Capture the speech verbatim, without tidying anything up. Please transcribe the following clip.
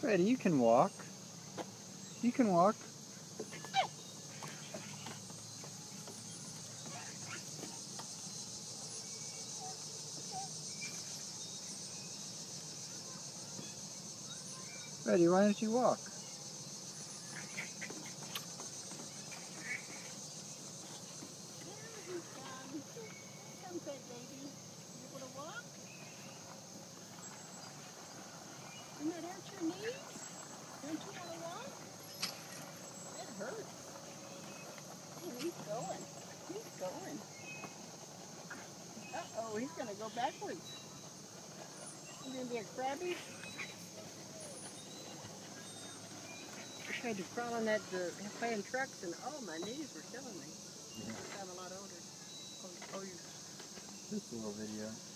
Ready, you can walk. You can walk. Ready, why don't you walk? Come, good baby. You want to walk? Doesn't that hurt your knees? Don't you want to walk? It hurts. Oh, he's going. He's going. Uh-oh, he's going to go backwards. He's going to be a crabby. I tried to crawl on that uh, playing trucks and oh, my knees were killing me. Yeah. I'm a lot older. Oh, oh, you. Just a little video.